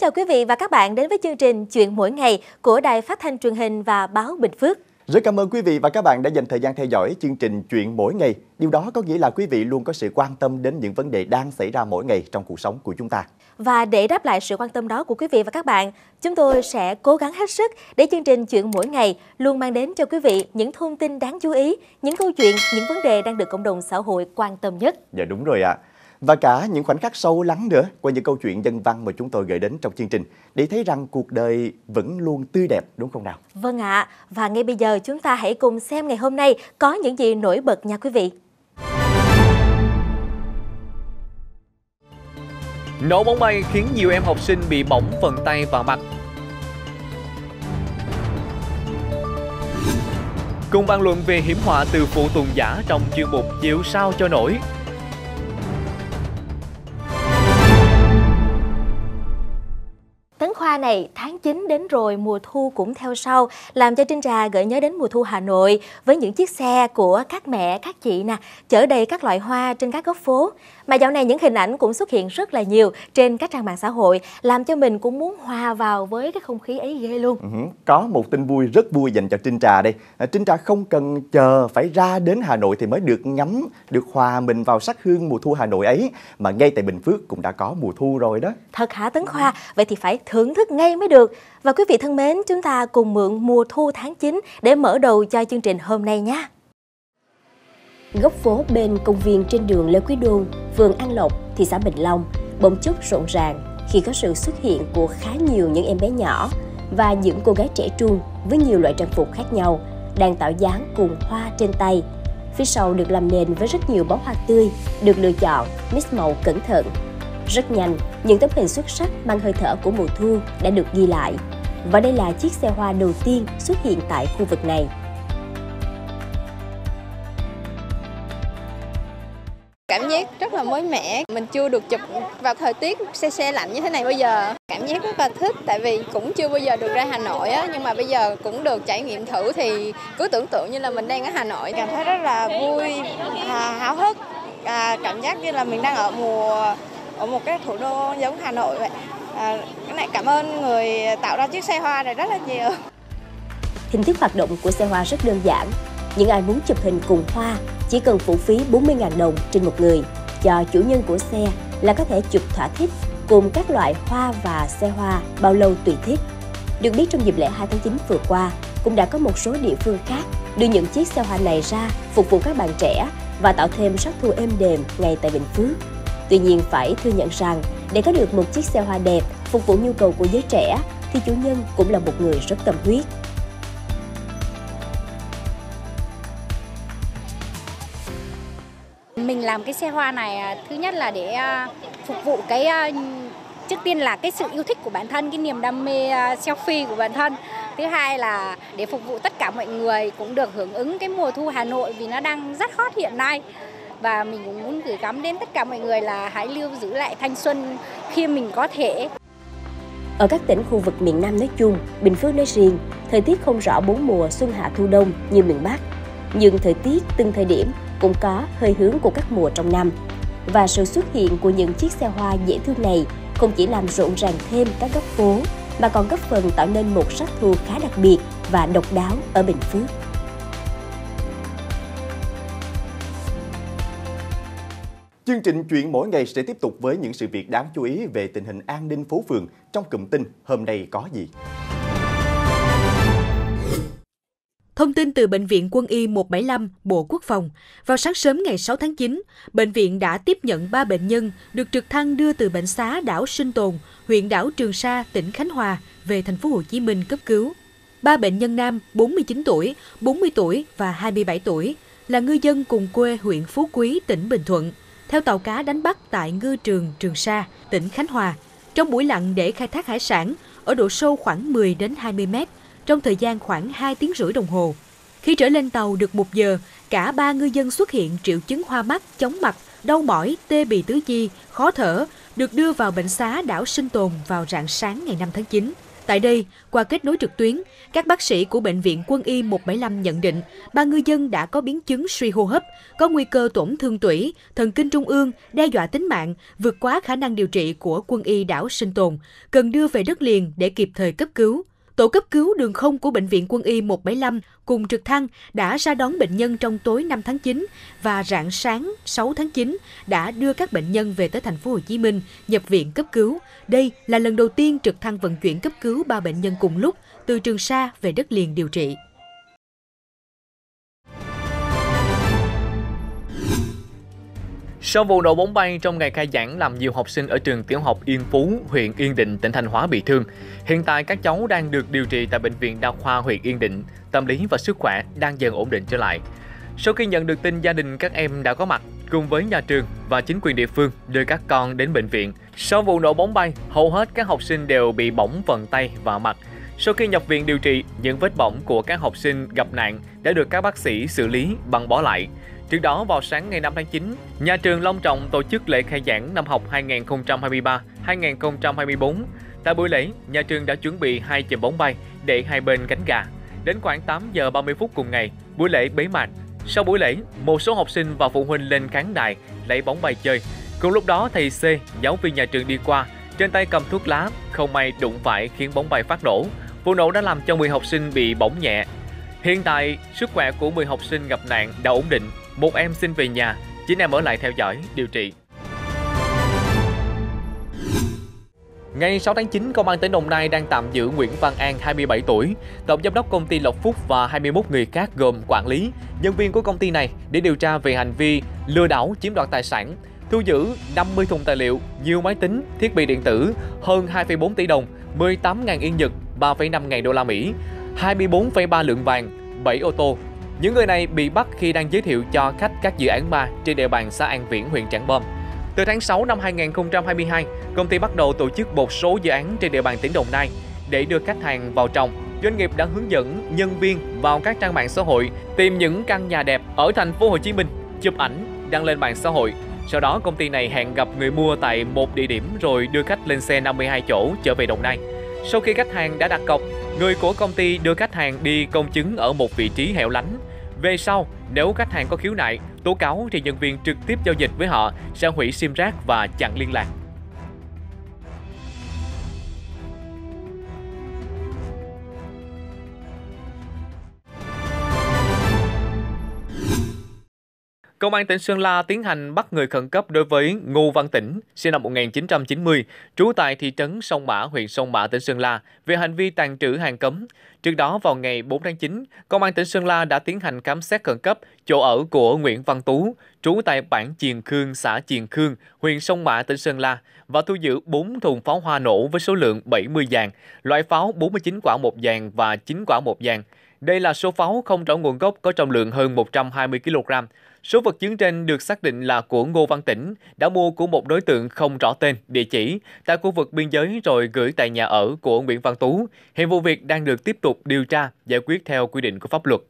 chào quý vị và các bạn đến với chương trình Chuyện mỗi ngày của Đài Phát thanh Truyền hình và Báo Bình Phước. Rất cảm ơn quý vị và các bạn đã dành thời gian theo dõi chương trình Chuyện mỗi ngày. Điều đó có nghĩa là quý vị luôn có sự quan tâm đến những vấn đề đang xảy ra mỗi ngày trong cuộc sống của chúng ta. Và để đáp lại sự quan tâm đó của quý vị và các bạn, chúng tôi sẽ cố gắng hết sức để chương trình Chuyện mỗi ngày luôn mang đến cho quý vị những thông tin đáng chú ý, những câu chuyện, những vấn đề đang được cộng đồng xã hội quan tâm nhất. Dạ đúng rồi ạ. Và cả những khoảnh khắc sâu lắng nữa qua những câu chuyện dân văn mà chúng tôi gửi đến trong chương trình để thấy rằng cuộc đời vẫn luôn tươi đẹp, đúng không nào? Vâng ạ, và ngay bây giờ chúng ta hãy cùng xem ngày hôm nay có những gì nổi bật nha quý vị. Nổ bóng bay khiến nhiều em học sinh bị bỏng phần tay và mặt. Cùng bàn luận về hiểm họa từ phụ tùng giả trong chuyên mục Chịu sao cho nổi. Tấn Khoa này, tháng 9 đến rồi, mùa thu cũng theo sau, làm cho Trinh Trà gợi nhớ đến mùa thu Hà Nội với những chiếc xe của các mẹ, các chị nè, chở đầy các loại hoa trên các góc phố. Mà dạo này những hình ảnh cũng xuất hiện rất là nhiều trên các trang mạng xã hội, làm cho mình cũng muốn hòa vào với cái không khí ấy ghê luôn. Có một tin vui, rất vui dành cho Trinh Trà đây. Trinh Trà không cần chờ phải ra đến Hà Nội thì mới được ngắm, được hòa mình vào sắc hương mùa thu Hà Nội ấy, mà ngay tại Bình Phước cũng đã có mùa thu rồi đó. Thật hả Tấn Khoa? Vậy thì phải thưởng thức ngay mới được. Và quý vị thân mến, chúng ta cùng mượn mùa thu tháng 9 để mở đầu cho chương trình hôm nay nhé. Góc phố bên công viên trên đường Lê Quý Đôn, phường An Lộc, thị xã Bình Long bỗng chốc rộn ràng khi có sự xuất hiện của khá nhiều những em bé nhỏ và những cô gái trẻ trung với nhiều loại trang phục khác nhau đang tạo dáng cùng hoa trên tay. Phía sau được làm nền với rất nhiều bó hoa tươi được lựa chọn, mix màu cẩn thận. Rất nhanh, những tấm hình xuất sắc mang hơi thở của mùa thu đã được ghi lại. Và đây là chiếc xe hoa đầu tiên xuất hiện tại khu vực này. Cảm giác rất là mới mẻ, mình chưa được chụp vào thời tiết se lạnh như thế này bây giờ. Cảm giác rất là thích, tại vì cũng chưa bao giờ được ra Hà Nội á, nhưng mà bây giờ cũng được trải nghiệm thử thì cứ tưởng tượng như là mình đang ở Hà Nội. Cảm thấy rất là vui, háo hức, cảm giác như là mình đang ở một cái thủ đô giống Hà Nội vậy. Cái này cảm ơn người tạo ra chiếc xe hoa này rất là nhiều. Hình thức hoạt động của xe hoa rất đơn giản. Những ai muốn chụp hình cùng hoa chỉ cần phụ phí 40.000 đồng trên một người. Cho chủ nhân của xe là có thể chụp thỏa thích cùng các loại hoa và xe hoa bao lâu tùy thích. Được biết trong dịp lễ 2 tháng 9 vừa qua, cũng đã có một số địa phương khác đưa những chiếc xe hoa này ra phục vụ các bạn trẻ và tạo thêm sắc thu êm đềm ngay tại Bình Phước. Tuy nhiên phải thừa nhận rằng để có được một chiếc xe hoa đẹp phục vụ nhu cầu của giới trẻ thì chủ nhân cũng là một người rất tâm huyết. Mình làm cái xe hoa này thứ nhất là để phục vụ trước tiên là cái sự yêu thích của bản thân, cái niềm đam mê selfie của bản thân. Thứ hai là để phục vụ tất cả mọi người cũng được hưởng ứng cái mùa thu Hà Nội vì nó đang rất hot hiện nay. Và mình cũng muốn gửi gắm đến tất cả mọi người là hãy lưu giữ lại thanh xuân khi mình có thể. Ở các tỉnh khu vực miền Nam nói chung, Bình Phước nói riêng, thời tiết không rõ bốn mùa xuân hạ thu đông như miền Bắc. Nhưng thời tiết từng thời điểm cũng có hơi hướng của các mùa trong năm. Và sự xuất hiện của những chiếc xe hoa dễ thương này không chỉ làm rộn ràng thêm các góc phố, mà còn góp phần tạo nên một sắc thu khá đặc biệt và độc đáo ở Bình Phước. Chương trình Chuyện mỗi ngày sẽ tiếp tục với những sự việc đáng chú ý về tình hình an ninh phố phường trong cụm tin hôm nay có gì. Thông tin từ Bệnh viện Quân y 175, Bộ Quốc phòng. Vào sáng sớm ngày 6 tháng 9, bệnh viện đã tiếp nhận 3 bệnh nhân được trực thăng đưa từ bệnh xá đảo Sinh Tồn, huyện đảo Trường Sa, tỉnh Khánh Hòa về thành phố Hồ Chí Minh cấp cứu. 3 bệnh nhân nam 49 tuổi, 40 tuổi và 27 tuổi là ngư dân cùng quê huyện Phú Quý, tỉnh Bình Thuận, theo tàu cá đánh bắt tại ngư trường Trường Sa, tỉnh Khánh Hòa, trong buổi lặn để khai thác hải sản ở độ sâu khoảng 10 đến 20 mét, trong thời gian khoảng 2 tiếng rưỡi đồng hồ. Khi trở lên tàu được 1 giờ, cả 3 ngư dân xuất hiện triệu chứng hoa mắt, chóng mặt, đau mỏi, tê bì tứ chi, khó thở, được đưa vào bệnh xá đảo Sinh Tồn vào rạng sáng ngày 5 tháng 9. Tại đây, qua kết nối trực tuyến, các bác sĩ của Bệnh viện Quân y 175 nhận định 3 ngư dân đã có biến chứng suy hô hấp, có nguy cơ tổn thương tủy, thần kinh trung ương, đe dọa tính mạng, vượt quá khả năng điều trị của Quân y đảo Sinh Tồn, cần đưa về đất liền để kịp thời cấp cứu. Tổ cấp cứu đường không của Bệnh viện Quân y 175 cùng trực thăng đã ra đón bệnh nhân trong tối 5 tháng 9 và rạng sáng 6 tháng 9 đã đưa các bệnh nhân về tới thành phố Hồ Chí Minh nhập viện cấp cứu. Đây là lần đầu tiên trực thăng vận chuyển cấp cứu 3 bệnh nhân cùng lúc từ Trường Sa về đất liền điều trị. Sau vụ nổ bóng bay trong ngày khai giảng làm nhiều học sinh ở trường tiểu học Yên Phú, huyện Yên Định, tỉnh Thanh Hóa bị thương, hiện tại các cháu đang được điều trị tại Bệnh viện Đa khoa huyện Yên Định, tâm lý và sức khỏe đang dần ổn định trở lại. Sau khi nhận được tin gia đình các em đã có mặt cùng với nhà trường và chính quyền địa phương đưa các con đến bệnh viện. Sau vụ nổ bóng bay, hầu hết các học sinh đều bị bỏng phần tay và mặt. Sau khi nhập viện điều trị, những vết bỏng của các học sinh gặp nạn đã được các bác sĩ xử lý băng bó lại. Trước đó, vào sáng ngày 5 tháng 9, nhà trường long trọng tổ chức lễ khai giảng năm học 2023-2024. Tại buổi lễ, nhà trường đã chuẩn bị 2 chùm bóng bay để hai bên cánh gà. Đến khoảng 8 giờ 30 phút cùng ngày, buổi lễ bế mạc. Sau buổi lễ, một số học sinh và phụ huynh lên khán đài lấy bóng bay chơi. Cùng lúc đó, thầy C, giáo viên nhà trường đi qua, trên tay cầm thuốc lá, không may đụng phải khiến bóng bay phát nổ. Vụ nổ đã làm cho 10 học sinh bị bỏng nhẹ. Hiện tại, sức khỏe của 10 học sinh gặp nạn đã ổn định. Một em xin về nhà, 9 em ở lại theo dõi, điều trị. Ngày 6 tháng 9, Công an tỉnh Đồng Nai đang tạm giữ Nguyễn Văn An, 27 tuổi, tổng giám đốc công ty Lộc Phúc và 21 người khác gồm quản lý, nhân viên của công ty này để điều tra về hành vi lừa đảo chiếm đoạt tài sản, thu giữ 50 thùng tài liệu, nhiều máy tính, thiết bị điện tử, hơn 2,4 tỷ đồng, 18.000 yên Nhật, 3,5 ngàn đô la Mỹ, 24,3 lượng vàng, 7 ô tô. Những người này bị bắt khi đang giới thiệu cho khách các dự án ma trên địa bàn xã An Viễn, huyện Trảng Bom. Từ tháng 6 năm 2022, công ty bắt đầu tổ chức một số dự án trên địa bàn tỉnh Đồng Nai. Để đưa khách hàng vào trong, doanh nghiệp đã hướng dẫn nhân viên vào các trang mạng xã hội tìm những căn nhà đẹp ở thành phố Hồ Chí Minh, chụp ảnh, đăng lên mạng xã hội. Sau đó, công ty này hẹn gặp người mua tại một địa điểm rồi đưa khách lên xe 52 chỗ trở về Đồng Nai. Sau khi khách hàng đã đặt cọc, người của công ty đưa khách hàng đi công chứng ở một vị trí hẻo lánh. Về sau, nếu khách hàng có khiếu nại, tố cáo thì nhân viên trực tiếp giao dịch với họ sẽ hủy sim rác và chặn liên lạc. Công an tỉnh Sơn La tiến hành bắt người khẩn cấp đối với Ngô Văn Tĩnh, sinh năm 1990, trú tại thị trấn Sông Mã, huyện Sông Mã, tỉnh Sơn La, về hành vi tàng trữ hàng cấm. Trước đó, vào ngày 4 tháng 9, Công an tỉnh Sơn La đã tiến hành khám xét khẩn cấp chỗ ở của Nguyễn Văn Tú, trú tại bản Chiền Khương, xã Chiền Khương, huyện Sông Mã, tỉnh Sơn La, và thu giữ 4 thùng pháo hoa nổ với số lượng 70 dàn, loại pháo 49 quả một dàn và 9 quả một dàn. Đây là số pháo không rõ nguồn gốc có trọng lượng hơn 120 kg. Số vật chứng trên được xác định là của Ngô Văn Tĩnh, đã mua của một đối tượng không rõ tên, địa chỉ tại khu vực biên giới rồi gửi tại nhà ở của Nguyễn Văn Tú. Hiện vụ việc đang được tiếp tục điều tra, giải quyết theo quy định của pháp luật.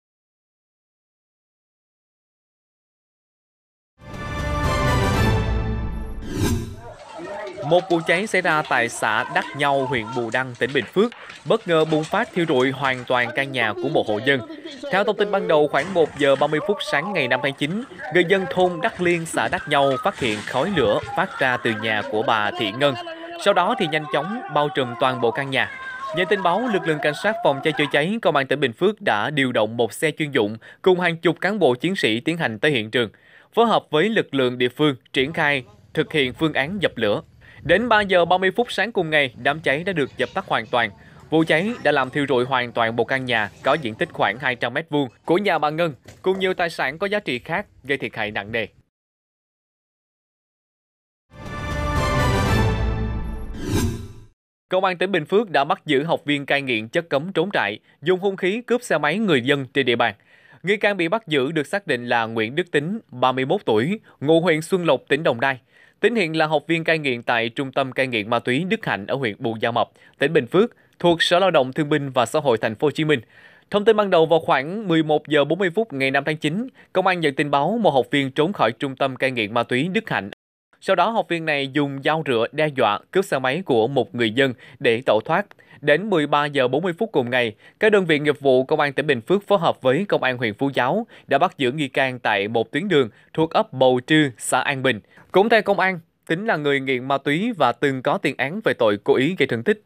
Một vụ cháy xảy ra tại xã Đắc Nhau, huyện Bù Đăng, tỉnh Bình Phước, bất ngờ bùng phát thiêu rụi hoàn toàn căn nhà của một hộ dân. Theo thông tin ban đầu, khoảng 1 giờ 30 phút sáng ngày 5 tháng 9, người dân thôn Đắc Liên, xã Đắc Nhau phát hiện khói lửa phát ra từ nhà của bà Thị Ngân. Sau đó thì nhanh chóng bao trùm toàn bộ căn nhà. Nhận tin báo, lực lượng cảnh sát phòng cháy chữa cháy Công an tỉnh Bình Phước đã điều động một xe chuyên dụng cùng hàng chục cán bộ chiến sĩ tiến hành tới hiện trường, phối hợp với lực lượng địa phương triển khai thực hiện phương án dập lửa. Đến 3 giờ 30 phút sáng cùng ngày, đám cháy đã được dập tắt hoàn toàn. Vụ cháy đã làm thiêu rụi hoàn toàn một căn nhà có diện tích khoảng 200 m² của nhà bà Ngân, cùng nhiều tài sản có giá trị khác, gây thiệt hại nặng nề. Công an tỉnh Bình Phước đã bắt giữ học viên cai nghiện chất cấm trốn trại, dùng hung khí cướp xe máy người dân trên địa bàn. Nghi can bị bắt giữ được xác định là Nguyễn Đức Tính, 31 tuổi, ngụ huyện Xuân Lộc, tỉnh Đồng Nai. Tính hiện là học viên cai nghiện tại Trung tâm cai nghiện ma túy Đức Hạnh ở huyện Bù Gia Mập, tỉnh Bình Phước, thuộc Sở Lao động Thương binh và Xã hội Thành phố Hồ Chí Minh. Thông tin ban đầu, vào khoảng 11 giờ 40 phút ngày 5 tháng 9, công an nhận tin báo một học viên trốn khỏi Trung tâm cai nghiện ma túy Đức Hạnh. Sau đó học viên này dùng dao rựa đe dọa cướp xe máy của một người dân để tẩu thoát. Đến 13 giờ 40 phút cùng ngày, các đơn vị nghiệp vụ Công an tỉnh Bình Phước phối hợp với Công an huyện Phú Giáo đã bắt giữ nghi can tại một tuyến đường thuộc ấp Bầu Trư, xã An Bình. Cũng theo công an, Tính là người nghiện ma túy và từng có tiền án về tội cố ý gây thương tích.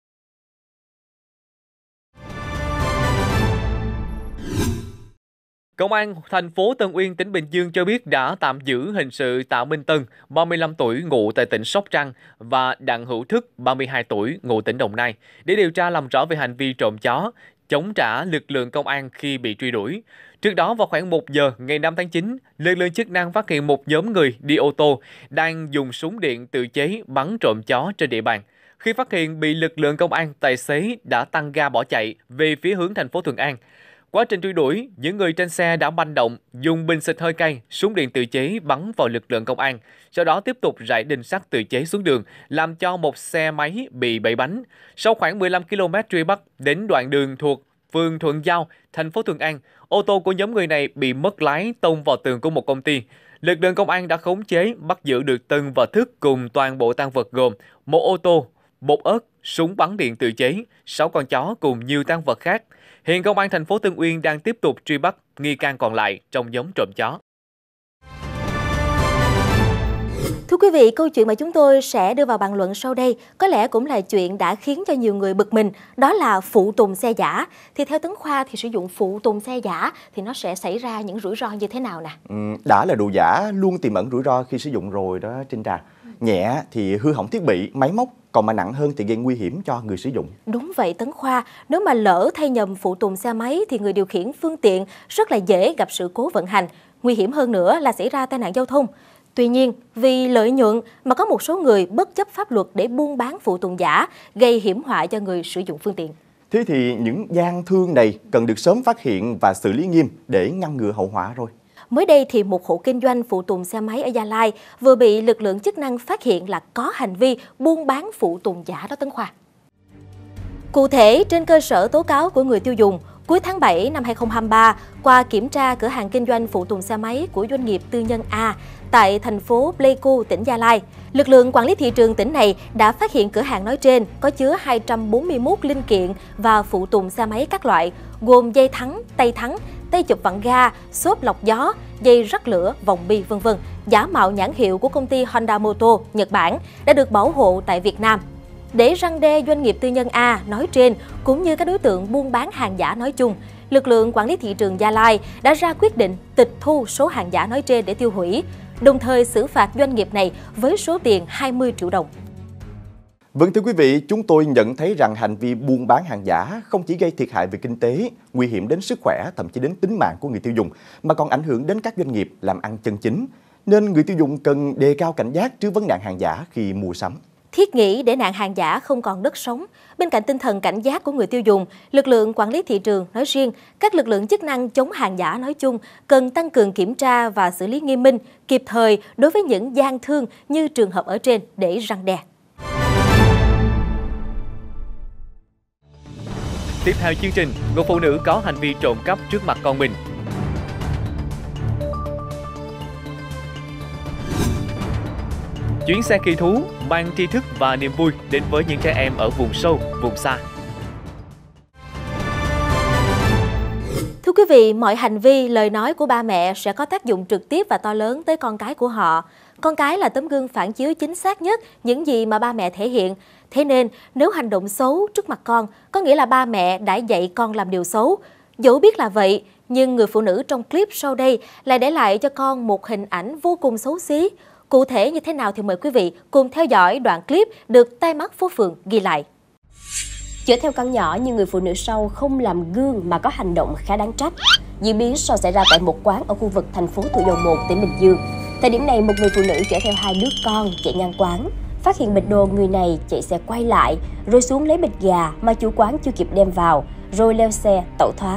Công an thành phố Tân Uyên, tỉnh Bình Dương cho biết đã tạm giữ hình sự Tạ Minh Tân, 35 tuổi, ngụ tại tỉnh Sóc Trăng và Đặng Hữu Thức, 32 tuổi, ngụ tỉnh Đồng Nai, để điều tra làm rõ về hành vi trộm chó, chống trả lực lượng công an khi bị truy đuổi. Trước đó vào khoảng 1 giờ ngày 5 tháng 9, lực lượng chức năng phát hiện một nhóm người đi ô tô đang dùng súng điện tự chế bắn trộm chó trên địa bàn. Khi phát hiện bị lực lượng công an, tài xế đã tăng ga bỏ chạy về phía hướng thành phố Thuận An. Quá trình truy đuổi, những người trên xe đã manh động, dùng bình xịt hơi cay, súng điện tự chế bắn vào lực lượng công an, sau đó tiếp tục rải đinh sắt tự chế xuống đường, làm cho một xe máy bị bẫy bánh. Sau khoảng 15 km truy bắt, đến đoạn đường thuộc phường Thuận Giao, thành phố Thuận An, ô tô của nhóm người này bị mất lái tông vào tường của một công ty. Lực lượng công an đã khống chế, bắt giữ được Tân và Thức cùng toàn bộ tang vật gồm một ô tô, bột ớt, súng bắn điện tự chế, 6 con chó cùng nhiều tang vật khác. Hiện công an thành phố Tân Uyên đang tiếp tục truy bắt nghi can còn lại trong nhóm trộm chó. Thưa quý vị, câu chuyện mà chúng tôi sẽ đưa vào bàn luận sau đây có lẽ cũng là chuyện đã khiến cho nhiều người bực mình, đó là phụ tùng xe giả. Thì theo Tấn Khoa thì sử dụng phụ tùng xe giả thì nó sẽ xảy ra những rủi ro như thế nào nè? Đã là đồ giả luôn tiềm ẩn rủi ro khi sử dụng rồi đó Trinh Trà. Nhẹ thì hư hỏng thiết bị, máy móc, còn mà nặng hơn thì gây nguy hiểm cho người sử dụng. Đúng vậy Tấn Khoa, nếu mà lỡ thay nhầm phụ tùng xe máy thì người điều khiển phương tiện rất là dễ gặp sự cố vận hành. Nguy hiểm hơn nữa là xảy ra tai nạn giao thông. Tuy nhiên, vì lợi nhuận mà có một số người bất chấp pháp luật để buôn bán phụ tùng giả, gây hiểm họa cho người sử dụng phương tiện. Thế thì những gian thương này cần được sớm phát hiện và xử lý nghiêm để ngăn ngừa hậu họa rồi. Mới đây thì một hộ kinh doanh phụ tùng xe máy ở Gia Lai vừa bị lực lượng chức năng phát hiện là có hành vi buôn bán phụ tùng giả đó Tấn Khoa. Cụ thể, trên cơ sở tố cáo của người tiêu dùng, cuối tháng 7 năm 2023, qua kiểm tra cửa hàng kinh doanh phụ tùng xe máy của doanh nghiệp tư nhân A tại thành phố Pleiku, tỉnh Gia Lai, lực lượng quản lý thị trường tỉnh này đã phát hiện cửa hàng nói trên có chứa 241 linh kiện và phụ tùng xe máy các loại, gồm dây thắng, tay chụp vặn ga, xốp lọc gió, dây rắc lửa, vòng bi v.v. giả mạo nhãn hiệu của công ty Honda Motor, Nhật Bản đã được bảo hộ tại Việt Nam. Để răn đe doanh nghiệp tư nhân A nói trên cũng như các đối tượng buôn bán hàng giả nói chung, lực lượng quản lý thị trường Gia Lai đã ra quyết định tịch thu số hàng giả nói trên để tiêu hủy, đồng thời xử phạt doanh nghiệp này với số tiền 20 triệu đồng. Vâng thưa quý vị, chúng tôi nhận thấy rằng hành vi buôn bán hàng giả không chỉ gây thiệt hại về kinh tế, nguy hiểm đến sức khỏe, thậm chí đến tính mạng của người tiêu dùng, mà còn ảnh hưởng đến các doanh nghiệp làm ăn chân chính. Nên người tiêu dùng cần đề cao cảnh giác trước vấn nạn hàng giả khi mua sắm. Thiết nghĩ để nạn hàng giả không còn đất sống, bên cạnh tinh thần cảnh giác của người tiêu dùng, lực lượng quản lý thị trường nói riêng, các lực lượng chức năng chống hàng giả nói chung cần tăng cường kiểm tra và xử lý nghiêm minh, kịp thời đối với những gian thương như trường hợp ở trên để răn đe. Tiếp theo chương trình, người phụ nữ có hành vi trộm cắp trước mặt con mình. Chuyến xe kỳ thú mang tri thức và niềm vui đến với những trẻ em ở vùng sâu, vùng xa. Thưa quý vị, mọi hành vi, lời nói của ba mẹ sẽ có tác dụng trực tiếp và to lớn tới con cái của họ. Con cái là tấm gương phản chiếu chính xác nhất những gì mà ba mẹ thể hiện. Thế nên, nếu hành động xấu trước mặt con, có nghĩa là ba mẹ đã dạy con làm điều xấu. Dẫu biết là vậy, nhưng người phụ nữ trong clip sau đây lại để lại cho con một hình ảnh vô cùng xấu xí. Cụ thể như thế nào thì mời quý vị cùng theo dõi đoạn clip được Tai Mắt Phố Phường ghi lại. Chở theo con nhỏ như người phụ nữ sau không làm gương mà có hành động khá đáng trách. Diễn biến sau xảy ra tại một quán ở khu vực thành phố Thủ Dầu Một, tỉnh Bình Dương. Thời điểm này, một người phụ nữ chở theo 2 đứa con chạy ngang quán. Phát hiện bịch đồ người này chạy xe quay lại, rồi xuống lấy bịch gà mà chủ quán chưa kịp đem vào, rồi leo xe tẩu thoát.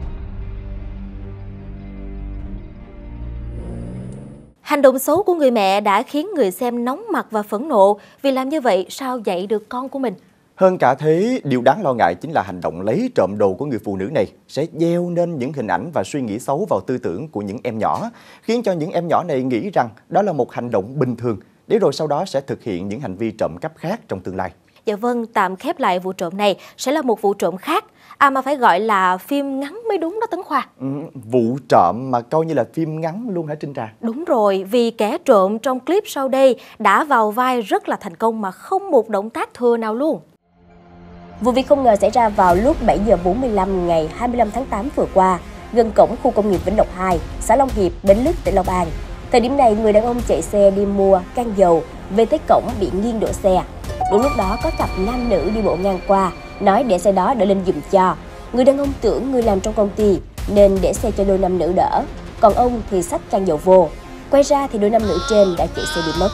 Hành động xấu của người mẹ đã khiến người xem nóng mặt và phẫn nộ, vì làm như vậy sao dạy được con của mình. Hơn cả thế, điều đáng lo ngại chính là hành động lấy trộm đồ của người phụ nữ này sẽ gieo nên những hình ảnh và suy nghĩ xấu vào tư tưởng của những em nhỏ, khiến cho những em nhỏ này nghĩ rằng đó là một hành động bình thường, để rồi sau đó sẽ thực hiện những hành vi trộm cắp khác trong tương lai. Dạ vâng, tạm khép lại vụ trộm này sẽ là một vụ trộm khác. Mà phải gọi là phim ngắn mới đúng đó Tấn Khoa. Vụ trộm mà coi như là phim ngắn luôn hả Trinh Trà? Đúng rồi, vì kẻ trộm trong clip sau đây đã vào vai rất là thành công mà không một động tác thừa nào luôn. Vụ việc không ngờ xảy ra vào lúc 7 giờ 45 ngày 25 tháng 8 vừa qua, gần cổng khu công nghiệp Vĩnh Lộc 2, xã Long Hiệp, Bến Lức, tỉnh Long An. Thời điểm này, người đàn ông chạy xe đi mua can dầu, về tới cổng bị nghiêng đổ xe. Đúng lúc đó có cặp nam nữ đi bộ ngang qua, nói để xe đó đỡ lên giùm cho. Người đàn ông tưởng người làm trong công ty nên để xe cho đôi nam nữ đỡ, còn ông thì xách can dầu vô. Quay ra thì đôi nam nữ trên đã chạy xe đi mất.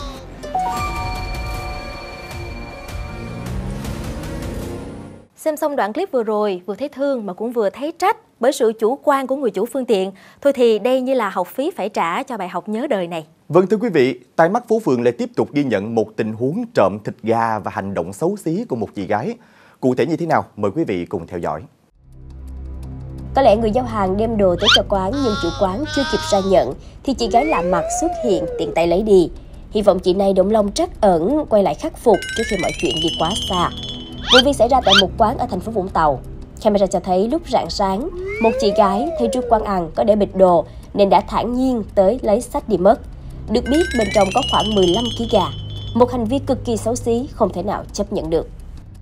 Xem xong đoạn clip vừa rồi, vừa thấy thương mà cũng vừa thấy trách bởi sự chủ quan của người chủ phương tiện. Thôi thì đây như là học phí phải trả cho bài học nhớ đời này. Vâng thưa quý vị, tai mắt phố phường lại tiếp tục ghi nhận một tình huống trộm thịt gà và hành động xấu xí của một chị gái. Cụ thể như thế nào? Mời quý vị cùng theo dõi. Có lẽ người giao hàng đem đồ tới cho quán nhưng chủ quán chưa kịp ra nhận thì chị gái lạ mặt xuất hiện tiện tay lấy đi. Hy vọng chị này động lòng trắc ẩn quay lại khắc phục trước khi mọi chuyện đi quá xa. Vụ việc xảy ra tại một quán ở thành phố Vũng Tàu. Camera cho thấy lúc rạng sáng, một chị gái thấy trước quán ăn có để bịch đồ nên đã thản nhiên tới lấy xách đi mất. Được biết bên trong có khoảng 15 kg gà, một hành vi cực kỳ xấu xí không thể nào chấp nhận được.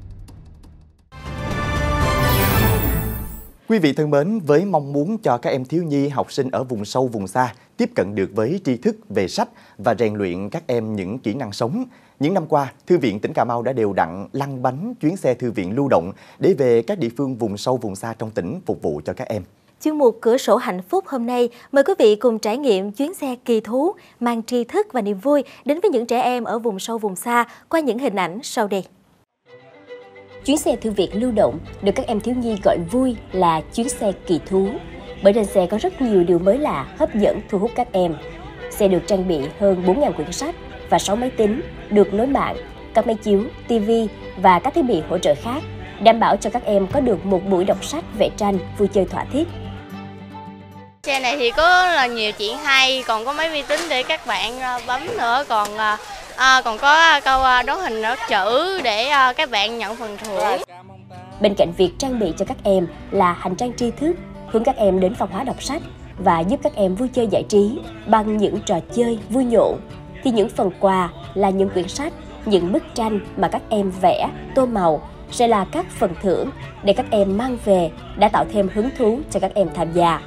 Quý vị thân mến, với mong muốn cho các em thiếu nhi, học sinh ở vùng sâu, vùng xa tiếp cận được với tri thức về sách và rèn luyện các em những kỹ năng sống, những năm qua, Thư viện tỉnh Cà Mau đã đều đặn lăn bánh chuyến xe thư viện lưu động để về các địa phương vùng sâu, vùng xa trong tỉnh phục vụ cho các em. Chuyên mục Cửa sổ hạnh phúc hôm nay mời quý vị cùng trải nghiệm chuyến xe kỳ thú mang tri thức và niềm vui đến với những trẻ em ở vùng sâu, vùng xa qua những hình ảnh sau đây. Chuyến xe thư viện lưu động được các em thiếu nhi gọi vui là chuyến xe kỳ thú, bởi trên xe có rất nhiều điều mới lạ, hấp dẫn, thu hút các em. Xe được trang bị hơn 4.000 quyển sách và 6 máy tính, được nối mạng, các máy chiếu, TV và các thiết bị hỗ trợ khác, đảm bảo cho các em có được một buổi đọc sách, vẽ tranh, vui chơi thỏa thích. Xe này thì có là nhiều chuyện hay, còn có máy vi tính để các bạn bấm nữa, còn có câu đố hình đố chữ để các bạn nhận phần thưởng. Bên cạnh việc trang bị cho các em là hành trang tri thức, hướng các em đến văn hóa đọc sách và giúp các em vui chơi giải trí bằng những trò chơi vui nhộn, thì những phần quà là những quyển sách, những bức tranh mà các em vẽ, tô màu sẽ là các phần thưởng để các em mang về, đã tạo thêm hứng thú cho các em tham gia.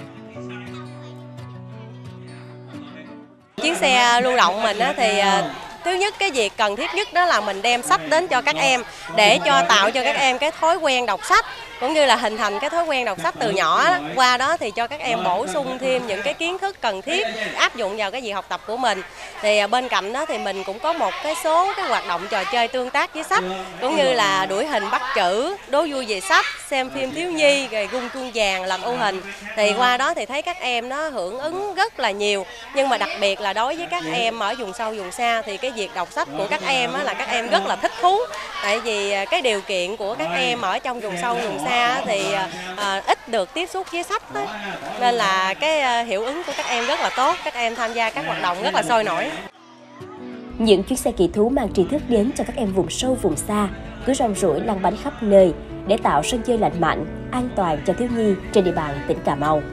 Chuyến xe lưu động mình thì thứ nhất cái việc cần thiết nhất đó là mình đem sách đến cho các em để tạo cho các em cái thói quen đọc sách, cũng như là hình thành cái thói quen đọc sách từ nhỏ. Qua đó thì cho các em bổ sung thêm những cái kiến thức cần thiết áp dụng vào cái việc học tập của mình. Thì bên cạnh đó thì mình cũng có một số cái hoạt động trò chơi tương tác với sách, cũng như là đuổi hình bắt chữ, đố vui về sách, xem phim thiếu nhi, rồi gung chuông vàng, làm ô hình. Thì qua đó thì thấy các em nó hưởng ứng rất là nhiều. Nhưng mà đặc biệt là đối với các em ở vùng sâu vùng xa thì cái việc đọc sách của các em là các em rất là thích thú. Tại vì cái điều kiện của các em ở trong vùng sâu vùng xa thì ít được tiếp xúc với sách đó. Nên là cái hiệu ứng của các em rất là tốt, các em tham gia các hoạt động rất là sôi nổi. Những chuyến xe kỳ thú mang tri thức đến cho các em vùng sâu vùng xa, cứ rong ruổi lăn bánh khắp nơi để tạo sân chơi lành mạnh, an toàn cho thiếu nhi trên địa bàn tỉnh Cà Mau.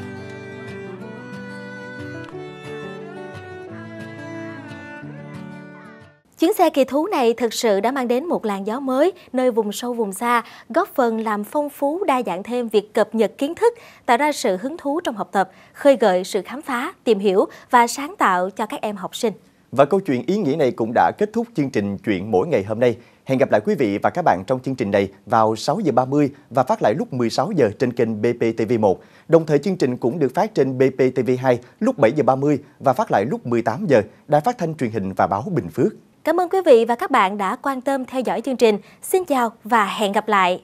Chuyến xe kỳ thú này thực sự đã mang đến một làn gió mới nơi vùng sâu vùng xa, góp phần làm phong phú đa dạng thêm việc cập nhật kiến thức, tạo ra sự hứng thú trong học tập, khơi gợi sự khám phá, tìm hiểu và sáng tạo cho các em học sinh. Và câu chuyện ý nghĩa này cũng đã kết thúc chương trình Chuyện mỗi ngày hôm nay. Hẹn gặp lại quý vị và các bạn trong chương trình này vào 6 giờ 30 và phát lại lúc 16 giờ trên kênh BPTV1. Đồng thời chương trình cũng được phát trên BPTV2 lúc 7 giờ 30 và phát lại lúc 18 giờ, Đài Phát thanh Truyền hình và Báo Bình Phước. Cảm ơn quý vị và các bạn đã quan tâm theo dõi chương trình. Xin chào và hẹn gặp lại!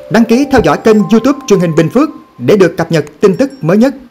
Đăng ký theo dõi kênh YouTube truyền hình Bình Phước để được cập nhật tin tức mới nhất.